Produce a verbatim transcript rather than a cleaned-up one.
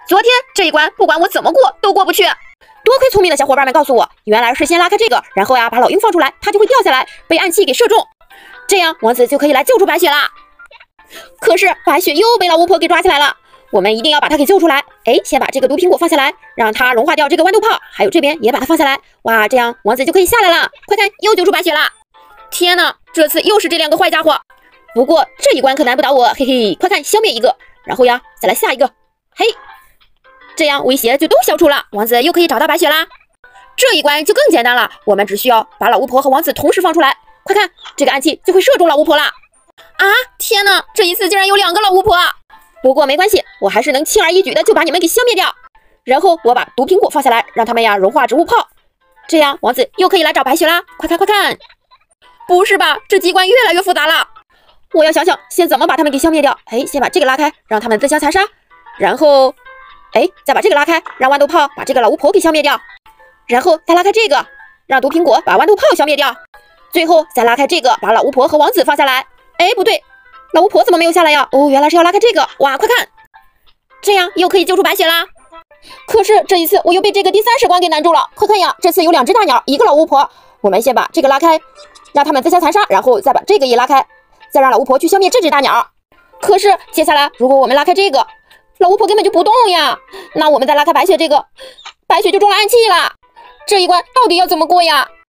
昨天这一关不管我怎么过都过不去。多亏聪明的小伙伴们告诉我，原来是先拉开这个，然后呀把老鹰放出来，它就会掉下来，被暗器给射中，这样王子就可以来救出白雪啦。可是白雪又被老巫婆给抓起来了，我们一定要把它给救出来。哎，先把这个毒苹果放下来，让它融化掉这个豌豆泡，还有这边也把它放下来。哇，这样王子就可以下来了。快看，又救出白雪啦！天哪，这次又是这两个坏家伙。不过这一关可难不倒我，嘿嘿，快看，消灭一个，然后呀再来下一个，嘿，这样威胁就都消除了，王子又可以找到白雪啦。这一关就更简单了，我们只需要把老巫婆和王子同时放出来，快看，这个暗器就会射中老巫婆啦。啊，天哪，这一次竟然有两个老巫婆。不过没关系，我还是能轻而易举的就把你们给消灭掉。然后我把毒苹果放下来，让他们呀融化植物泡，这样王子又可以来找白雪啦。快看快看，不是吧，这机关越来越复杂了。我要想想先怎么把他们给消灭掉。哎，先把这个拉开，让他们自相残杀，然后哎再把这个拉开，让豌豆泡把这个老巫婆给消灭掉，然后再拉开这个，让毒苹果把豌豆泡消灭掉，最后再拉开这个，把老巫婆和王子放下来。哎，不对，老巫婆怎么没有下来呀？哦，原来是要拉开这个。哇，快看，这样又可以救出白雪啦。可是这一次我又被这个第三十关给难住了。快看呀，这次有两只大鸟，一个老巫婆。我们先把这个拉开，让他们自相残杀，然后再把这个也拉开，再让老巫婆去消灭这只大鸟。可是接下来如果我们拉开这个，老巫婆根本就不动呀。那我们再拉开白雪这个，白雪就中了暗器了。这一关到底要怎么过呀？